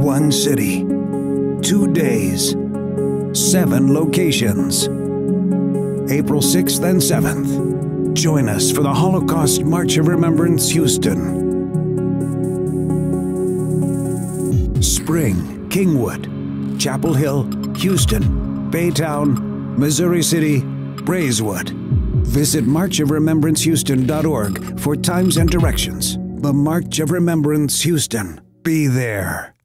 One city, 2 days, 7 locations. April 6th and 7th. Join us for the Holocaust March of Remembrance, Houston. Spring, Kingwood, Chapel Hill, Houston, Baytown, Missouri City, Braeswood. Visit marchofremembrancehouston.org for times and directions. The March of Remembrance, Houston. Be there.